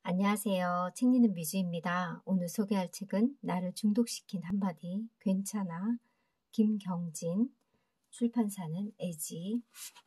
안녕하세요. 책 읽는 뮤즈입니다. 오늘 소개할 책은 나를 중독시킨 한마디, 괜찮아, 김경진, 출판사는 애지.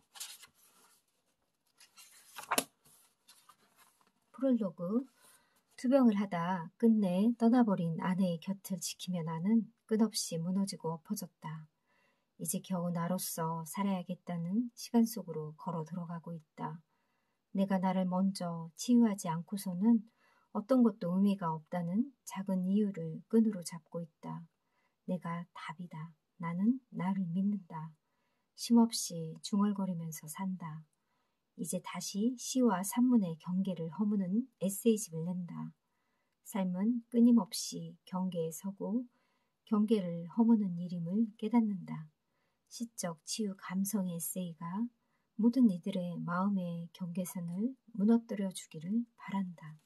프롤로그. 투병을 하다 끝내 떠나버린 아내의 곁을 지키며 나는 끝없이 무너지고 엎어졌다. 이제 겨우 나로서 살아야겠다는 시간 속으로 걸어 들어가고 있다. 내가 나를 먼저 치유하지 않고서는 어떤 것도 의미가 없다는 작은 이유를 끈으로 잡고 있다. 내가 답이다. 나는 나를 믿는다. 쉼없이 중얼거리면서 산다. 이제 다시 시와 산문의 경계를 허무는 에세이집을 낸다. 삶은 끊임없이 경계에 서고 경계를 허무는 일임을 깨닫는다. 시적 치유 감성의 에세이가 모든 이들의 마음의 경계선을 무너뜨려 주기를 바란다.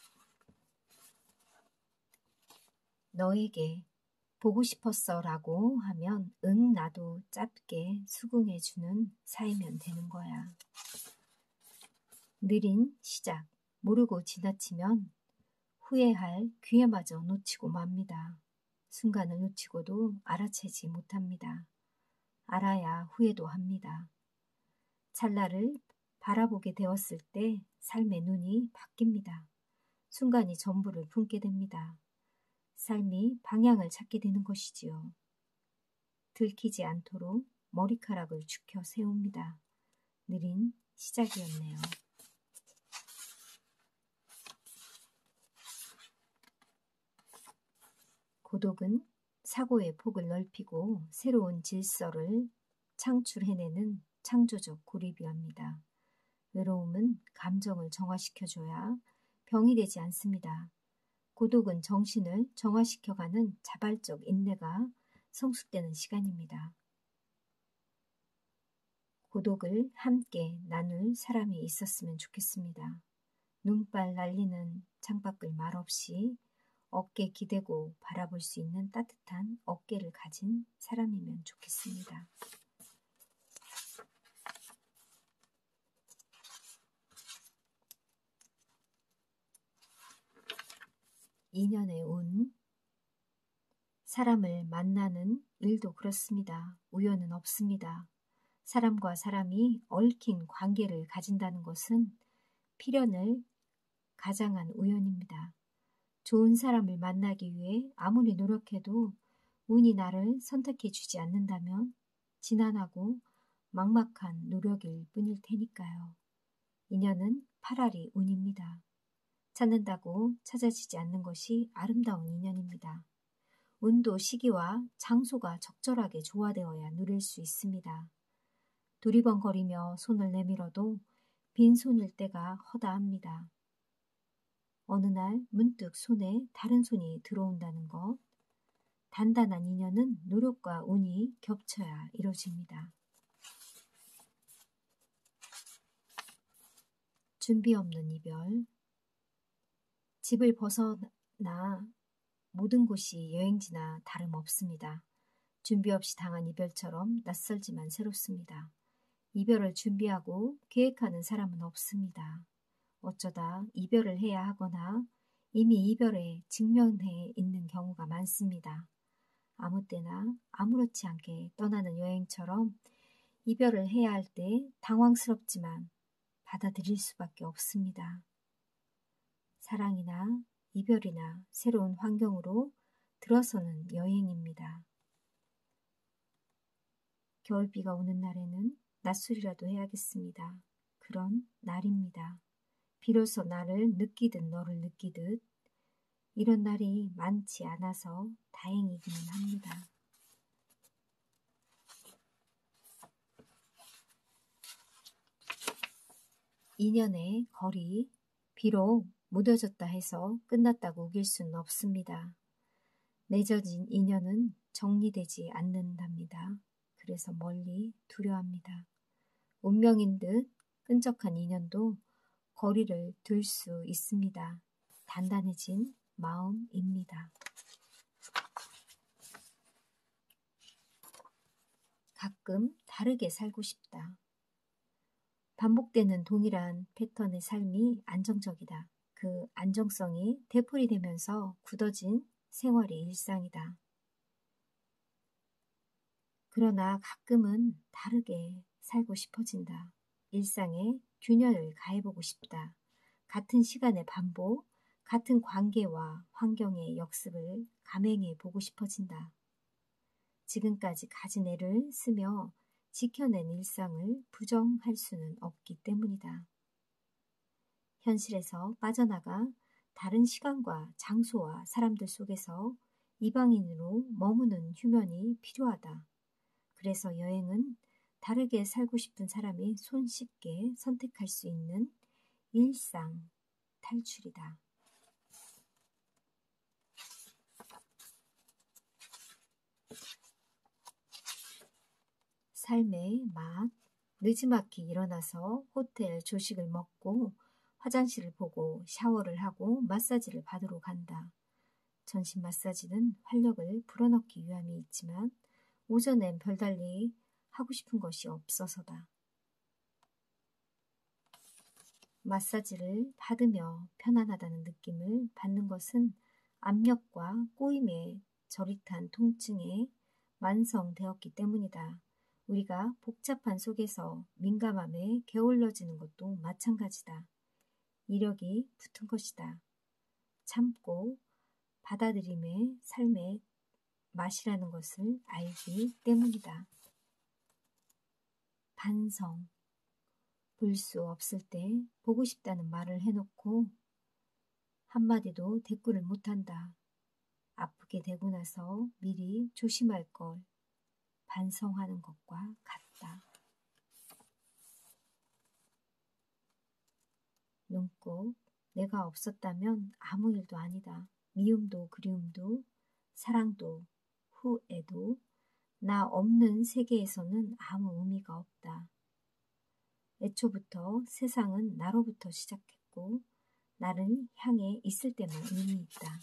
너에게 보고 싶었어 라고 하면 응 나도 짧게 수긍해주는 사이면 되는 거야. 느린 시작, 모르고 지나치면 후회할 기회마저 놓치고 맙니다. 순간을 놓치고도 알아채지 못합니다. 알아야 후회도 합니다. 찰나를 바라보게 되었을 때 삶의 눈이 바뀝니다. 순간이 전부를 품게 됩니다. 삶이 방향을 찾게 되는 것이지요. 들키지 않도록 머리카락을 죽여 세웁니다. 느린 시작이었네요. 고독은 사고의 폭을 넓히고 새로운 질서를 창출해내는 창조적 고리비합니다. 외로움은 감정을 정화시켜줘야 병이 되지 않습니다. 고독은 정신을 정화시켜가는 자발적 인내가 성숙되는 시간입니다. 고독을 함께 나눌 사람이 있었으면 좋겠습니다. 눈발 날리는 창밖을 말없이 어깨 기대고 바라볼 수 있는 따뜻한 어깨를 가진 사람이면 좋겠습니다. 인연의 운. 사람을 만나는 일도 그렇습니다. 우연은 없습니다. 사람과 사람이 얽힌 관계를 가진다는 것은 필연을 가장한 우연입니다. 좋은 사람을 만나기 위해 아무리 노력해도 운이 나를 선택해 주지 않는다면 지난하고 막막한 노력일 뿐일 테니까요. 인연은 파라리 운입니다. 찾는다고 찾아지지 않는 것이 아름다운 인연입니다. 운도 시기와 장소가 적절하게 조화되어야 누릴 수 있습니다. 두리번거리며 손을 내밀어도 빈손일 때가 허다합니다. 어느 날 문득 손에 다른 손이 들어온다는 것. 단단한 인연은 노력과 운이 겹쳐야 이루어집니다. 준비 없는 이별. 집을 벗어나 모든 곳이 여행지나 다름없습니다. 준비 없이 당한 이별처럼 낯설지만 새롭습니다. 이별을 준비하고 계획하는 사람은 없습니다. 어쩌다 이별을 해야 하거나 이미 이별에 직면해 있는 경우가 많습니다. 아무 때나 아무렇지 않게 떠나는 여행처럼 이별을 해야 할 때 당황스럽지만 받아들일 수밖에 없습니다. 사랑이나 이별이나 새로운 환경으로 들어서는 여행입니다. 겨울비가 오는 날에는 낮술이라도 해야겠습니다. 그런 날입니다. 비로소 나를 느끼듯 너를 느끼듯 이런 날이 많지 않아서 다행이기는 합니다. 인연의 거리. 비록 무뎌졌다 해서 끝났다고 우길 수는 없습니다. 맺어진 인연은 정리되지 않는답니다. 그래서 멀리 두려워합니다. 운명인 듯 끈적한 인연도 거리를 둘 수 있습니다. 단단해진 마음입니다. 가끔 다르게 살고 싶다. 반복되는 동일한 패턴의 삶이 안정적이다. 그 안정성이 되풀이되면서 굳어진 생활의 일상이다. 그러나 가끔은 다르게 살고 싶어진다. 일상에 균열을 가해보고 싶다. 같은 시간의 반복, 같은 관계와 환경의 역습을 감행해 보고 싶어진다. 지금까지 가진 애를 쓰며 지켜낸 일상을 부정할 수는 없기 때문이다. 현실에서 빠져나가 다른 시간과 장소와 사람들 속에서 이방인으로 머무는 휴면이 필요하다. 그래서 여행은 다르게 살고 싶은 사람이 손쉽게 선택할 수 있는 일상 탈출이다. 삶의 맛. 느지막이 일어나서 호텔 조식을 먹고 화장실을 보고 샤워를 하고 마사지를 받으러 간다. 전신 마사지는 활력을 불어넣기 위함이 있지만 오전엔 별달리 하고 싶은 것이 없어서다. 마사지를 받으며 편안하다는 느낌을 받는 것은 압력과 꼬임의 저릿한 통증에 완성되었기 때문이다. 우리가 복잡한 속에서 민감함에 게을러지는 것도 마찬가지다. 이력이 붙은 것이다. 참고 받아들임의 삶의 맛이라는 것을 알기 때문이다. 반성. 볼 수 없을 때 보고 싶다는 말을 해놓고 한마디도 대꾸를 못한다. 아프게 되고 나서 미리 조심할 걸 반성하는 것과 같다. 눈꼭 내가 없었다면 아무 일도 아니다. 미움도 그리움도 사랑도 후회도 나 없는 세계에서는 아무 의미가 없다. 애초부터 세상은 나로부터 시작했고 나를 향해 있을 때만 의미 있다.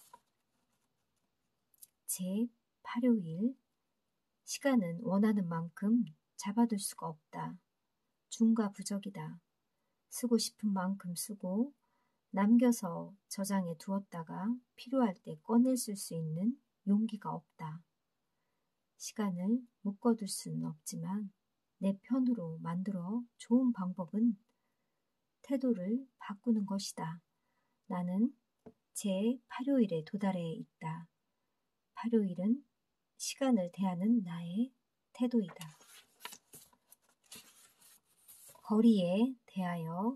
제8요일 시간은 원하는 만큼 잡아둘 수가 없다. 중과 부적이다. 쓰고 싶은 만큼 쓰고 남겨서 저장해 두었다가 필요할 때 꺼내 쓸 수 있는 용기가 없다. 시간을 묶어둘 수는 없지만 내 편으로 만들어 좋은 방법은 태도를 바꾸는 것이다. 나는 제8요일에 도달해 있다. 8요일은 시간을 대하는 나의 태도이다. 거리에 대하여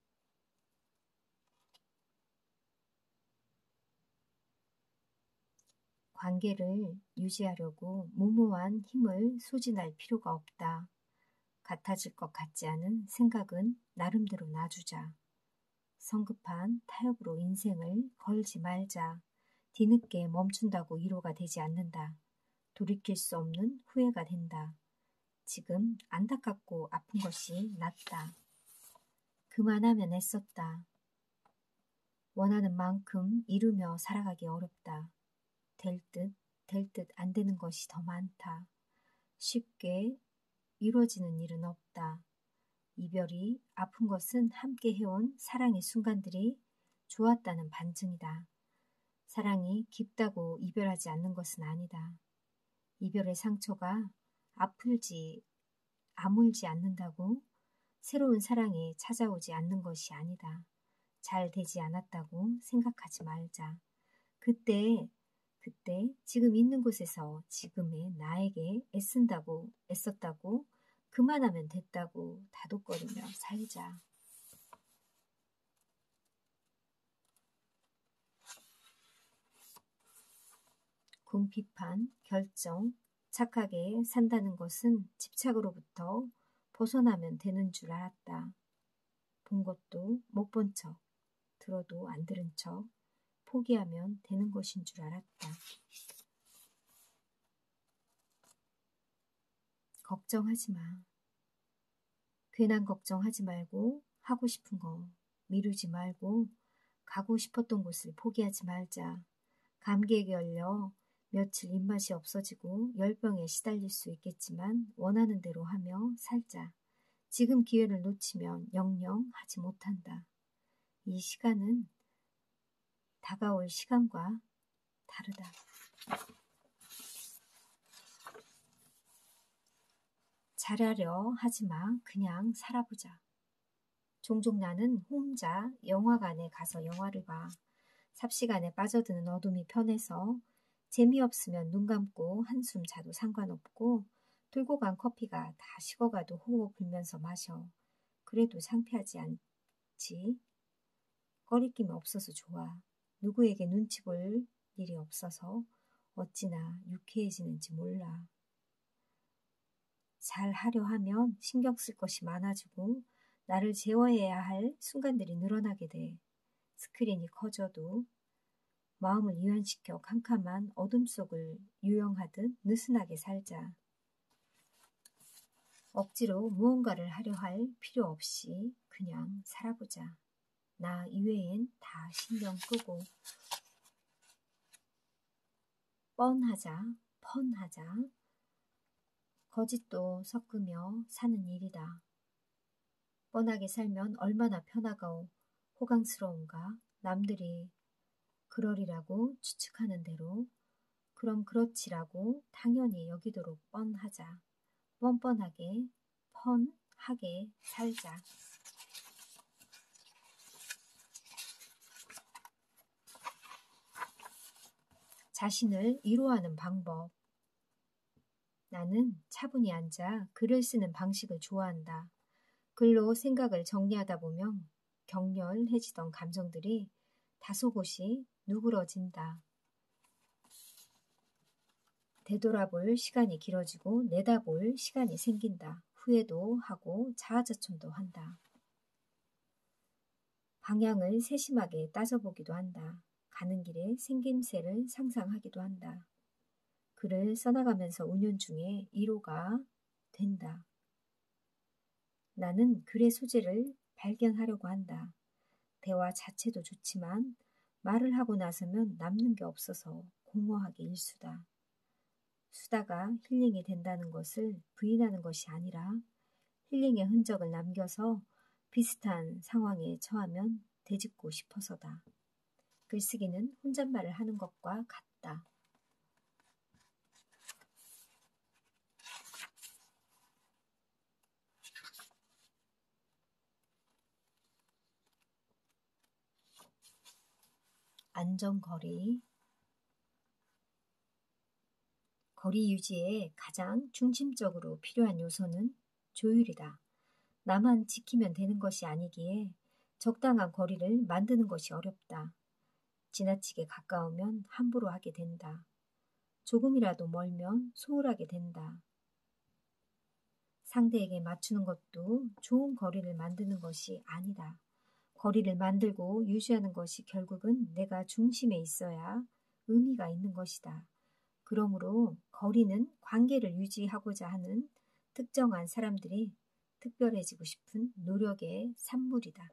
관계를 유지하려고 무모한 힘을 소진할 필요가 없다. 같아질 것 같지 않은 생각은 나름대로 놔주자. 성급한 타협으로 인생을 걸지 말자. 뒤늦게 멈춘다고 위로가 되지 않는다. 돌이킬 수 없는 후회가 된다. 지금 안타깝고 아픈 것이 낫다. 그만하면 애썼다. 원하는 만큼 이루며 살아가기 어렵다. 될 듯 안 되는 것이 더 많다. 쉽게 이루어지는 일은 없다. 이별이 아픈 것은 함께 해온 사랑의 순간들이 좋았다는 반증이다. 사랑이 깊다고 이별하지 않는 것은 아니다. 이별의 상처가 아물지 않는다고 새로운 사랑이 찾아오지 않는 것이 아니다. 잘 되지 않았다고 생각하지 말자. 그때 지금 있는 곳에서 지금의 나에게 애썼다고 그만하면 됐다고 다독거리며 살자. 궁핍한 결정, 착하게 산다는 것은 집착으로부터 벗어나면 되는 줄 알았다. 본 것도 못 본 척, 들어도 안 들은 척, 포기하면 되는 것인 줄 알았다. 걱정하지 마. 괜한 걱정하지 말고 하고 싶은 거 미루지 말고 가고 싶었던 곳을 포기하지 말자. 감기에 걸려 며칠 입맛이 없어지고 열병에 시달릴 수 있겠지만 원하는 대로 하며 살자. 지금 기회를 놓치면 영영 하지 못한다. 이 시간은 다가올 시간과 다르다. 잘하려 하지마. 그냥 살아보자. 종종 나는 혼자 영화관에 가서 영화를 봐. 삽시간에 빠져드는 어둠이 편해서 재미없으면 눈 감고 한숨 자도 상관없고 들고 간 커피가 다 식어가도 호호 불면서 마셔. 그래도 창피하지 않지. 꺼리낌이 없어서 좋아. 누구에게 눈치 볼 일이 없어서 어찌나 유쾌해지는지 몰라. 잘 하려 하면 신경 쓸 것이 많아지고 나를 제어해야 할 순간들이 늘어나게 돼. 스크린이 커져도 마음을 이완시켜 캄캄한 어둠 속을 유영하듯 느슨하게 살자. 억지로 무언가를 하려 할 필요 없이 그냥 살아보자. 나 이외엔 다 신경 끄고 뻔하자, 펀하자. 거짓도 섞으며 사는 일이다. 뻔하게 살면 얼마나 편하고 호강스러운가. 남들이 그러리라고 추측하는 대로 그럼 그렇지라고 당연히 여기도록 뻔하자. 뻔뻔하게 펀하게 살자. 자신을 위로하는 방법. 나는 차분히 앉아 글을 쓰는 방식을 좋아한다. 글로 생각을 정리하다 보면 격렬해지던 감정들이 다소곳이 누그러진다. 되돌아볼 시간이 길어지고 내다볼 시간이 생긴다. 후회도 하고 자아자찬도 한다. 방향을 세심하게 따져보기도 한다. 가는 길에 생김새를 상상하기도 한다. 글을 써나가면서 운연중에 위로가 된다. 나는 글의 소재를 발견하려고 한다. 대화 자체도 좋지만 말을 하고 나서면 남는 게 없어서 공허하게 일수다. 수다가 힐링이 된다는 것을 부인하는 것이 아니라 힐링의 흔적을 남겨서 비슷한 상황에 처하면 되짚고 싶어서다. 글쓰기는 혼잣말을 하는 것과 같다. 안전거리. 거리 유지에 가장 중심적으로 필요한 요소는 조율이다. 나만 지키면 되는 것이 아니기에 적당한 거리를 만드는 것이 어렵다. 지나치게 가까우면 함부로 하게 된다. 조금이라도 멀면 소홀하게 된다. 상대에게 맞추는 것도 좋은 거리를 만드는 것이 아니다. 거리를 만들고 유지하는 것이 결국은 내가 중심에 있어야 의미가 있는 것이다. 그러므로 거리는 관계를 유지하고자 하는 특정한 사람들이 특별해지고 싶은 노력의 산물이다.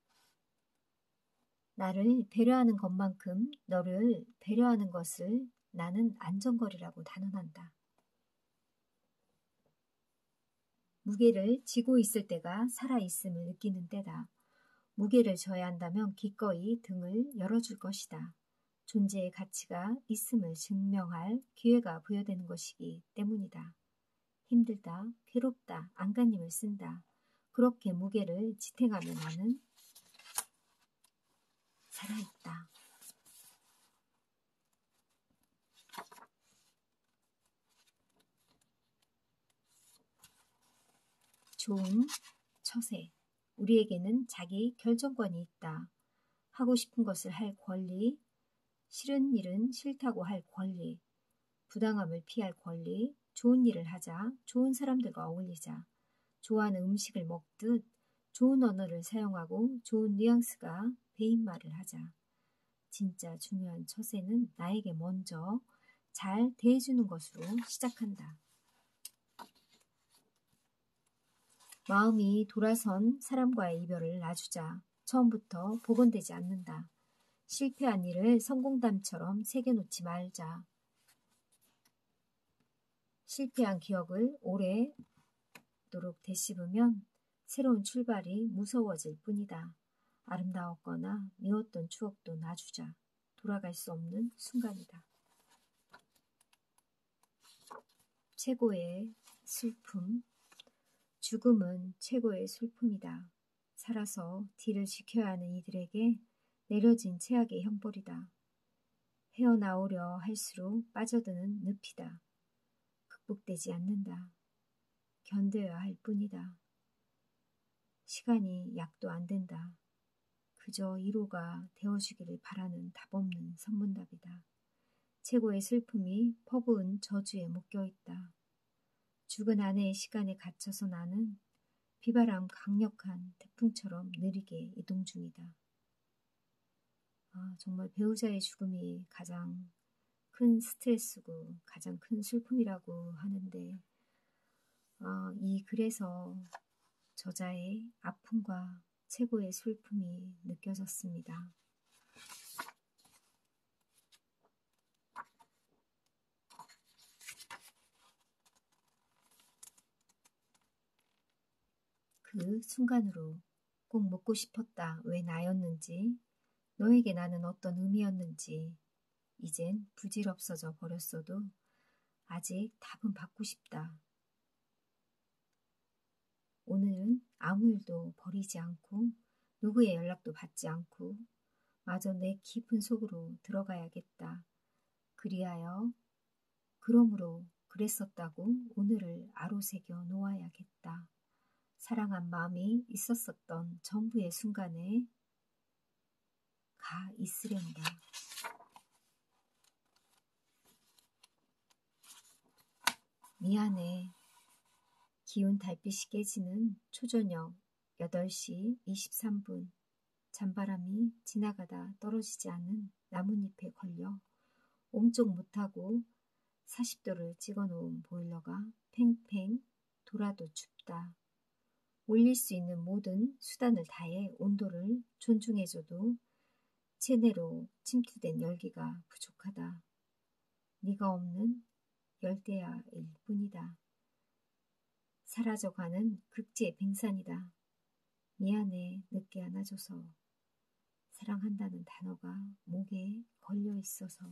나를 배려하는 것만큼 너를 배려하는 것을 나는 안전거리라고 단언한다. 무게를 지고 있을 때가 살아있음을 느끼는 때다. 무게를 져야 한다면 기꺼이 등을 열어줄 것이다. 존재의 가치가 있음을 증명할 기회가 부여되는 것이기 때문이다. 힘들다, 괴롭다, 안간힘을 쓴다. 그렇게 무게를 지탱하며 나는 살아있다. 좋은 처세. 우리에게는 자기 결정권이 있다. 하고 싶은 것을 할 권리, 싫은 일은 싫다고 할 권리, 부당함을 피할 권리, 좋은 일을 하자, 좋은 사람들과 어울리자, 좋아하는 음식을 먹듯 좋은 언어를 사용하고 좋은 뉘앙스가 배인 말을 하자. 진짜 중요한 처세는 나에게 먼저 잘 대해주는 것으로 시작한다. 마음이 돌아선 사람과의 이별을 놔주자. 처음부터 복원되지 않는다. 실패한 일을 성공담처럼 새겨놓지 말자. 실패한 기억을 오래도록 되씹으면 새로운 출발이 무서워질 뿐이다. 아름다웠거나 미웠던 추억도 놔주자. 돌아갈 수 없는 순간이다. 최고의 슬픔. 죽음은 최고의 슬픔이다. 살아서 뒤를 지켜야 하는 이들에게 내려진 최악의 형벌이다. 헤어나오려 할수록 빠져드는 늪이다. 극복되지 않는다. 견뎌야 할 뿐이다. 시간이 약도 안 된다. 그저 1호가 되어주기를 바라는 답없는 선문답이다. 최고의 슬픔이 퍼부은 저주에 묶여있다. 죽은 아내의 시간에 갇혀서 나는 비바람 강력한 태풍처럼 느리게 이동 중이다. 정말 배우자의 죽음이 가장 큰 스트레스고 가장 큰 슬픔이라고 하는데 이 글에서 저자의 아픔과 최고의 슬픔이 느껴졌습니다. 그 순간으로 꼭 묻고 싶었다. 왜 나였는지, 너에게 나는 어떤 의미였는지, 이젠 부질없어져 버렸어도 아직 답은 받고 싶다. 오늘은 아무 일도 버리지 않고 누구의 연락도 받지 않고 마저 내 깊은 속으로 들어가야겠다. 그러므로 그랬었다고 오늘을 아로새겨 놓아야겠다. 사랑한 마음이 있었었던 전부의 순간에 가 있으련다. 미안해. 기운 달빛이 깨지는 초저녁 8시 23분. 잔바람이 지나가다 떨어지지 않은 나뭇잎에 걸려 옴쪽 못하고 40도를 찍어놓은 보일러가 팽팽 돌아도 춥다. 올릴 수 있는 모든 수단을 다해 온도를 존중해줘도 체내로 침투된 열기가 부족하다. 네가 없는 열대야일 뿐이다. 사라져가는 극지의 빙산이다. 미안해, 늦게 안아줘서. 사랑한다는 단어가 목에 걸려 있어서.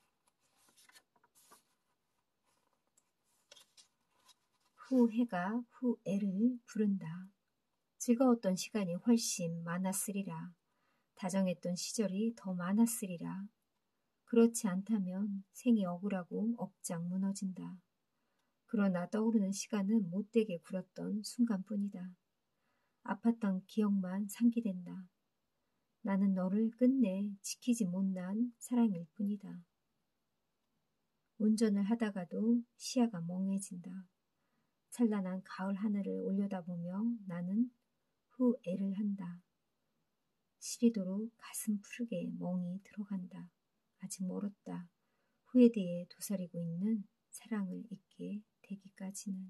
후해가 후애를 부른다. 즐거웠던 시간이 훨씬 많았으리라. 다정했던 시절이 더 많았으리라. 그렇지 않다면 생이 억울하고 억장 무너진다. 그러나 떠오르는 시간은 못되게 굴었던 순간뿐이다. 아팠던 기억만 상기된다. 나는 너를 끝내 지키지 못한 사랑일 뿐이다. 운전을 하다가도 시야가 멍해진다. 찬란한 가을 하늘을 올려다보며 나는 후애를 한다. 시리도록 가슴 푸르게 멍이 들어간다. 아직 멀었다. 후에 대해 도사리고 있는 사랑을 잊게 되기까지는.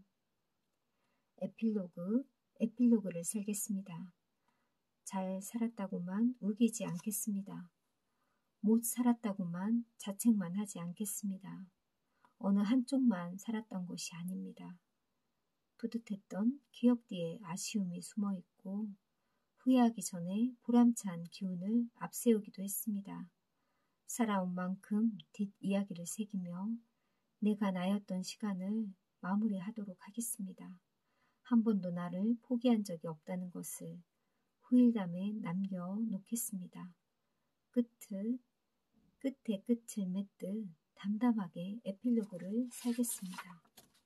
에필로그를 살겠습니다. 잘 살았다고만 우기지 않겠습니다. 못 살았다고만 자책만 하지 않겠습니다. 어느 한쪽만 살았던 것이 아닙니다. 뿌듯했던 기억 뒤에 아쉬움이 숨어있고 후회하기 전에 보람찬 기운을 앞세우기도 했습니다. 살아온 만큼 뒷이야기를 새기며 내가 나였던 시간을 마무리하도록 하겠습니다. 한 번도 나를 포기한 적이 없다는 것을 후일담에 남겨놓겠습니다. 끝에 끝을 맺듯 담담하게 에필로그를 살겠습니다.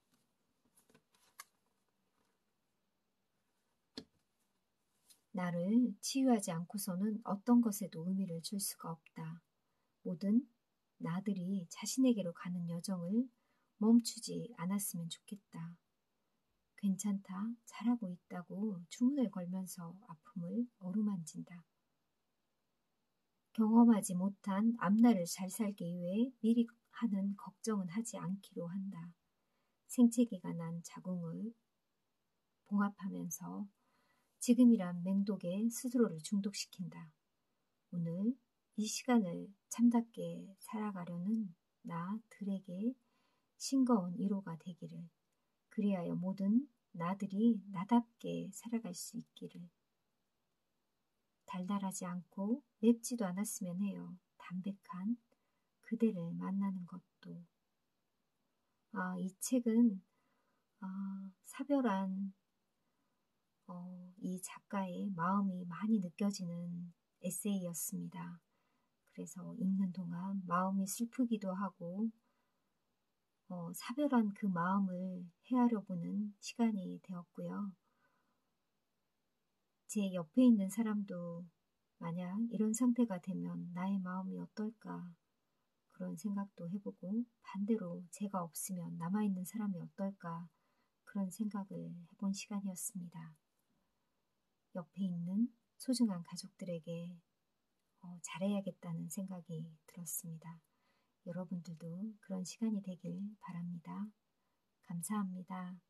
나를 치유하지 않고서는 어떤 것에도 의미를 줄 수가 없다. 모든 나들이 자신에게로 가는 여정을 멈추지 않았으면 좋겠다. 괜찮다, 잘하고 있다고 주문을 걸면서 아픔을 어루만진다. 경험하지 못한 앞날을 잘 살기 위해 미리 하는 걱정은 하지 않기로 한다. 생채기가 난 자궁을 봉합하면서 지금이란 맹독에 스스로를 중독시킨다. 오늘 이 시간을 참답게 살아가려는 나들에게 싱거운 위로가 되기를. 그리하여 모든 나들이 나답게 살아갈 수 있기를. 달달하지 않고 맵지도 않았으면 해요. 담백한 그대를 만나는 것도. 이 책은 사별한 이 작가의 마음이 많이 느껴지는 에세이였습니다. 그래서 읽는 동안 마음이 슬프기도 하고 사별한 그 마음을 헤아려보는 시간이 되었고요. 제 옆에 있는 사람도 만약 이런 상태가 되면 나의 마음이 어떨까 그런 생각도 해보고, 반대로 제가 없으면 남아있는 사람이 어떨까 그런 생각을 해본 시간이었습니다. 옆에 있는 소중한 가족들에게 잘해야겠다는 생각이 들었습니다. 여러분들도 그런 시간이 되길 바랍니다. 감사합니다.